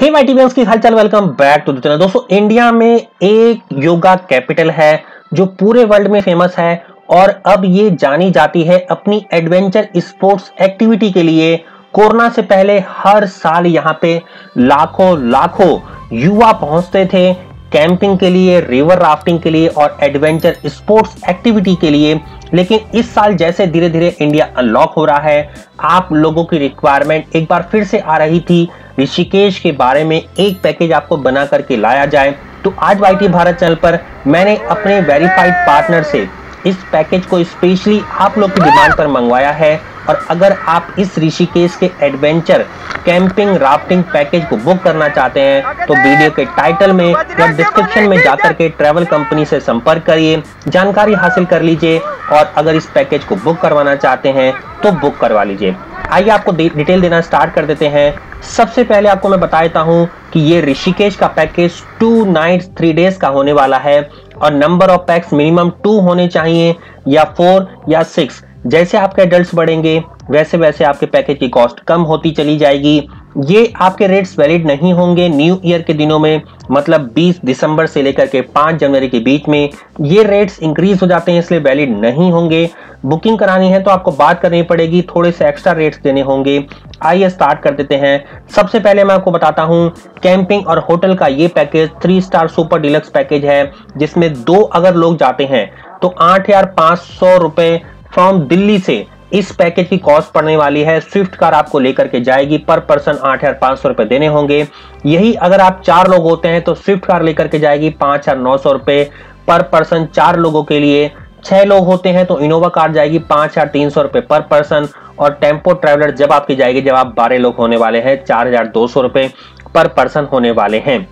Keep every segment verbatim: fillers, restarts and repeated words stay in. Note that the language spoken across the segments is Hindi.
हे माय टीमर्स की हालचाल, welcome back to the channel. दोस्तों, इंडिया में एक योगा कैपिटल है जो पूरे वर्ल्ड में फेमस है और अब ये जानी जाती है अपनी एडवेंचर स्पोर्ट्स एक्टिविटी के लिए। कोरोना से पहले हर साल यहाँ पे लाखों लाखों युवा पहुंचते थे कैंपिंग के लिए, रिवर राफ्टिंग के लिए और एडवेंचर स्पोर्ट्स एक्टिविटी के लिए। लेकिन इस साल जैसे धीरे धीरे इंडिया अनलॉक हो रहा है, आप लोगों की रिक्वायरमेंट एक बार फिर से आ रही थी ऋषिकेश के बारे में एक पैकेज आपको बना करके लाया जाए। तो आज वाईटी भारत चैनल पर मैंने अपने वेरीफाइड पार्टनर से इस पैकेज को स्पेशली आप लोग की डिमांड पर मंगवाया है। और अगर आप इस ऋषिकेश के एडवेंचर कैंपिंग राफ्टिंग पैकेज को बुक करना चाहते हैं तो वीडियो के टाइटल में या डिस्क्रिप्शन में जाकर के ट्रैवल कंपनी से संपर्क करिए, जानकारी हासिल कर लीजिए और अगर इस पैकेज को बुक करवाना चाहते हैं तो बुक करवा लीजिए। आइए आपको डिटेल देना स्टार्ट कर देते हैं। सबसे पहले आपको मैं बता देता हूं कि ये ऋषिकेश का package two nights three days का होने वाला है और number of pax minimum two होने चाहिए या फोर या सिक्स। जैसे आपके एडल्ट्स बढ़ेंगे वैसे वैसे आपके पैकेज की कॉस्ट कम होती चली जाएगी। ये आपके रेट्स वैलिड नहीं होंगे न्यू ईयर के दिनों में, मतलब बीस दिसंबर से लेकर के पाँच जनवरी के बीच में ये रेट्स इंक्रीज हो जाते हैं, इसलिए वैलिड नहीं होंगे। बुकिंग करानी है तो आपको बात करनी पड़ेगी, थोड़े से एक्स्ट्रा रेट्स देने होंगे। आइए स्टार्ट कर देते हैं। सबसे पहले मैं आपको बताता हूं कैंपिंग और होटल का ये package three star super deluxe package है, जिसमें दो अगर लोग जाते हैं तो आठ हजार पांच सौ रुपए फ्रॉम दिल्ली से इस पैकेज की कॉस्ट पड़ने वाली है। स्विफ्ट कार आपको लेकर के जाएगी, पर पर्सन आठ हजार पांच सौ रुपए देने होंगे। यही अगर आप चार लोग होते हैं तो स्विफ्ट कार लेकर के जाएगी पांच हजार नौ सौ रुपए पर पर्सन चार लोगों के लिए। छह लोग होते हैं तो इनोवा कार जाएगी पांच हजार तीन सौ रुपए पर पर्सन और टेम्पो ट्रैवलर जब आपकी जाएगी जब आप बारह लोग होने वाले हैं चार हजार दो सौ रुपए पर पर्सन होने वाले हैं।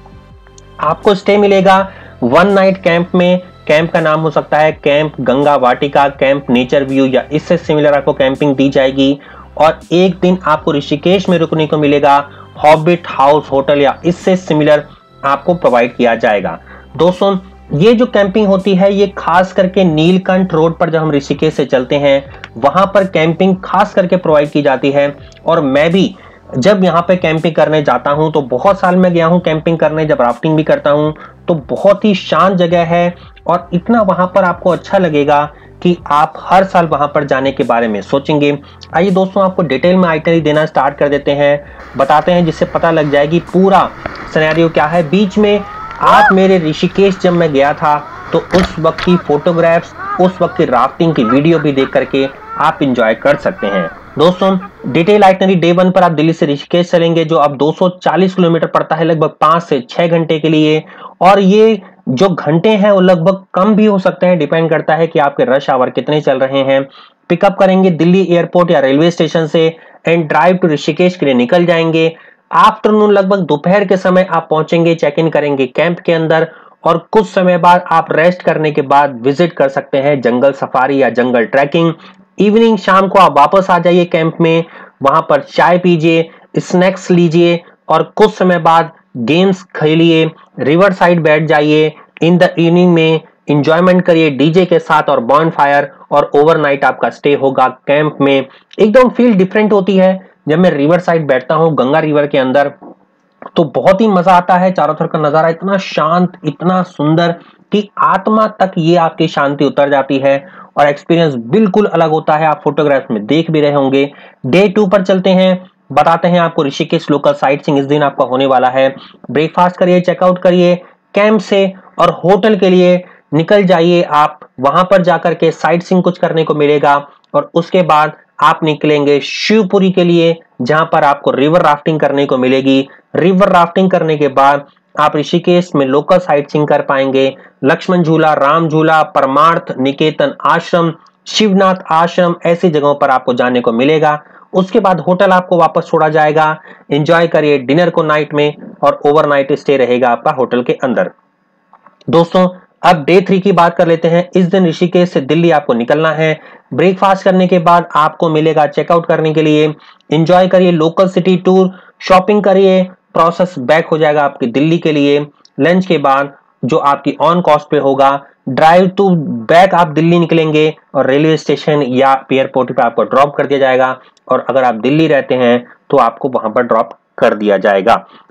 आपको स्टे मिलेगा वन नाइट कैंप में। कैंप का नाम हो सकता है camp Ganga Vatika, camp nature view या इससे सिमिलर आपको कैंपिंग दी जाएगी। और एक दिन आपको ऋषिकेश में रुकने को मिलेगा हॉबिट हाउस होटल या इससे सिमिलर आपको प्रोवाइड किया जाएगा। दोस्तों, ये जो कैंपिंग होती है ये खास करके नीलकंठ रोड पर जब हम ऋषिकेश से चलते हैं वहां पर कैंपिंग खास करके प्रोवाइड की जाती है। और मैं भी जब यहाँ पे कैंपिंग करने जाता हूँ तो बहुत साल में गया हूँ कैंपिंग करने, जब राफ्टिंग भी करता हूँ तो बहुत ही शांत जगह है और इतना वहां पर आपको अच्छा लगेगा कि आप हर साल वहां पर जाने के बारे में सोचेंगे। आइए दोस्तों, आपको डिटेल में आइटनरी देना स्टार्ट कर देते हैं, बताते हैं जिससे पता लग जाएगी पूरा सिनेरियो क्या है। बीच में आप मेरे ऋषिकेश जब मैं गया था तो उस वक्त की फोटोग्राफ्स, उस वक्त की राफ्टिंग की वीडियो भी देख करके आप इंजॉय कर सकते हैं। दोस्तों, डिटेल आइटनरी डे वन पर आप दिल्ली से ऋषिकेश चलेंगे जो अब दो सौ चालीस किलोमीटर पड़ता है, लगभग पांच से छह घंटे के लिए। और ये जो घंटे हैं वो लगभग कम भी हो सकते हैं, डिपेंड करता है कि आपके रश आवर कितने चल रहे हैं। पिकअप करेंगे दिल्ली एयरपोर्ट या रेलवे स्टेशन से एंड ड्राइव टू ऋषिकेश के लिए निकल जाएंगे। आफ्टरनून लगभग दोपहर के समय आप पहुंचेंगे, चेक इन करेंगे कैंप के अंदर और कुछ समय बाद आप रेस्ट करने के बाद विजिट कर सकते हैं जंगल सफारी या जंगल ट्रैकिंग। इवनिंग शाम को आप वापस आ जाइए कैंप में, वहां पर चाय पीजिए, स्नैक्स लीजिए और कुछ समय बाद गेम्स खेलिए, रिवर साइड बैठ जाइए। इन द इवनिंग में इंजॉयमेंट करिए डीजे के साथ और बॉनफायर और ओवरनाइट आपका स्टे होगा कैंप में। एकदम फील डिफरेंट होती है जब मैं रिवर साइड बैठता हूँ गंगा रिवर के अंदर, तो बहुत ही मजा आता है। चारों तरफ का नजारा इतना शांत, इतना सुंदर कि आत्मा तक ये आपकी शांति उतर जाती है और एक्सपीरियंस बिल्कुल अलग होता है। आप फोटोग्राफ्स में देख भी रहे होंगे। डे टू पर चलते हैं, बताते हैं आपको ऋषिकेश लोकल साइट सीइंग इस दिन आपका होने वाला है। ब्रेकफास्ट करिए, चेकआउट करिए कैंप से और होटल के लिए निकल जाइए। आप वहां पर जाकर के साइट सीइंग कुछ करने को मिलेगा और उसके बाद आप निकलेंगे शिवपुरी के लिए जहां पर आपको रिवर राफ्टिंग करने को मिलेगी। रिवर राफ्टिंग करने के बाद आप ऋषिकेश में लोकल साइट सीइंग कर पाएंगे। लक्ष्मण झूला, राम झूला, परमार्थ निकेतन आश्रम, शिवनाथ आश्रम, ऐसी जगहों पर आपको जाने को मिलेगा। उसके बाद होटल आपको वापस छोड़ा जाएगा। एंजॉय करिए डिनर को नाइट में और ओवरनाइट स्टे रहेगा आपका होटल के अंदर। दोस्तों, अब डे थ्री की बात कर लेते हैं। इस दिन ऋषिकेश से दिल्ली आपको निकलना है। ब्रेकफास्ट करने के बाद आपको मिलेगा चेकआउट करने के लिए। एंजॉय करिए लोकल सिटी टूर, शॉपिंग करिए, प्रोसेस बैक हो जाएगा आपकी दिल्ली के लिए। लंच के बाद जो आपकी ऑन कॉस्ट पे होगा, ड्राइव टू बैक आप दिल्ली निकलेंगे और रेलवे स्टेशन या एयरपोर्ट पे आपको ड्रॉप कर दिया जाएगा और अगर आप दिल्ली रहते हैं तो आपको वहां पर ड्रॉप कर दिया जाएगा।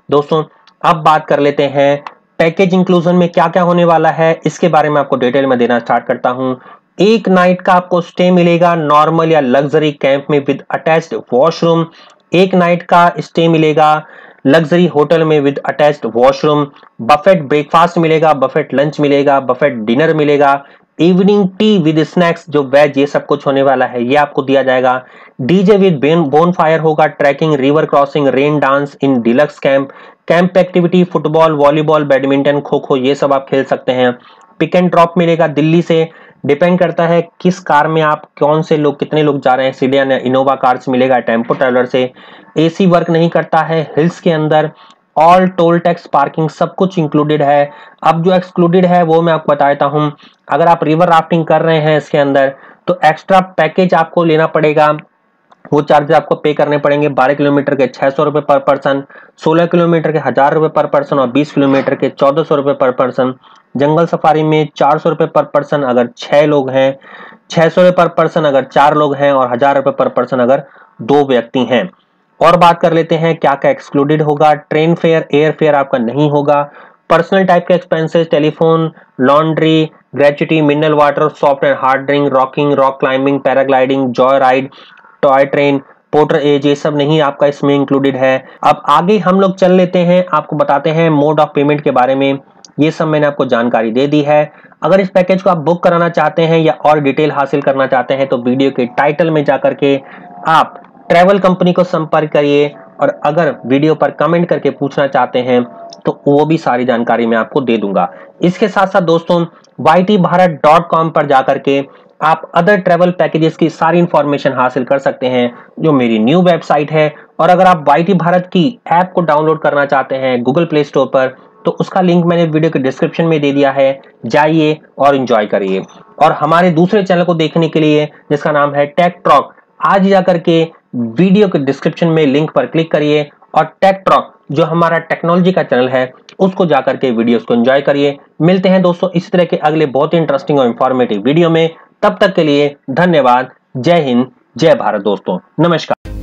दोस्तों अब बात कर लेते हैं पैकेज इंक्लूजन में क्या क्या होने वाला है, इसके बारे में आपको डिटेल में देना स्टार्ट करता हूं। एक नाइट का आपको स्टे मिलेगा नॉर्मल या लग्जरी कैंप में विद अटैच्ड वॉशरूम। एक नाइट का स्टे मिलेगा लग्जरी होटल में with attached washroom. Buffet breakfast मिलेगा, बफेट लंच मिलेगा, बफेट डिनर मिलेगा, इवनिंग टी विद स्नैक्स जो वेज, ये सब कुछ होने वाला है, ये आपको दिया जाएगा। डीजे विद बोन फायर होगा, trekking, river crossing, rain dance in deluxe camp. Camp activity football, volleyball, badminton, kho kho, ये सब आप खेल सकते हैं। पिक एंड ड्रॉप मिलेगा दिल्ली से, डिपेंड करता है किस कार में आप, कौन से लोग, कितने लोग जा रहे हैं, सीडियन या इनोवा कार्स मिलेगा, टेम्पो ट्रैवलर से। एसी वर्क नहीं करता है हिल्स के अंदर। ऑल टोल टैक्स, पार्किंग, सब कुछ इंक्लूडेड है। अब जो एक्सक्लूडेड है वो मैं आपको बता देता हूं। अगर आप रिवर राफ्टिंग कर रहे हैं इसके अंदर तो एक्स्ट्रा पैकेज आपको लेना पड़ेगा, वो चार्जेस आपको पे करने पड़ेंगे। बारह किलोमीटर के छह सौ रुपए पर पर्सन, सोलह किलोमीटर के हजार रुपए पर पर्सन और बीस किलोमीटर के चौदह सौ रुपए पर पर्सन। जंगल सफारी में चार सौ रुपए पर पर्सन अगर छह लोग हैं, छह सौ रुपए पर पर्सन अगर चार लोग हैं और हजार रुपए पर पर्सन अगर दो व्यक्ति हैं। और बात कर लेते हैं क्या क्या एक्सक्लूडेड होगा। ट्रेन फेयर, एयर फेयर आपका नहीं होगा। पर्सनल टाइप के expenses, telephone, laundry, gratuity, mineral water, soft and hard drink, rocking, rock climbing, paragliding, joy ride, toy train, porterage, ये सब नहीं आपका इसमें इंक्लूडेड है। अब आगे हम लोग चल लेते हैं, आपको बताते हैं मोड ऑफ पेमेंट के बारे में। ये सब मैंने आपको जानकारी दे दी है। अगर इस पैकेज को आप बुक कराना चाहते हैं या और डिटेल हासिल करना चाहते हैं तो वीडियो के टाइटल में जाकर के आप ट्रैवल कंपनी को संपर्क करिए, और अगर वीडियो पर कमेंट करके पूछना चाहते हैं तो वो भी सारी जानकारी मैं आपको दे दूंगा। इसके साथ साथ दोस्तों Y T Bharat dot com पर जाकर के आप अदर ट्रैवल पैकेजेस की सारी इंफॉर्मेशन हासिल कर सकते हैं, जो मेरी न्यू वेबसाइट है। और अगर आप वाई टी भारत की ऐप को डाउनलोड करना चाहते हैं गूगल प्ले स्टोर पर तो उसका लिंक मैंने वीडियो के डिस्क्रिप्शन में दे दिया है, जाइए और एंजॉय करिए। और हमारे दूसरे चैनल को देखने के लिए जिसका नाम है टेक टॉक, आज जाकर के वीडियो के डिस्क्रिप्शन में लिंक पर क्लिक करिए और टेक टॉक जो हमारा टेक्नोलॉजी का चैनल है उसको जाकर के वीडियोस को एंजॉय करिए। मिलते हैं दोस्तों इसी तरह के अगले बहुत ही इंटरेस्टिंग और इंफॉर्मेटिव वीडियो में। तब तक के लिए धन्यवाद। जय हिंद, जय भारत दोस्तों, नमस्कार।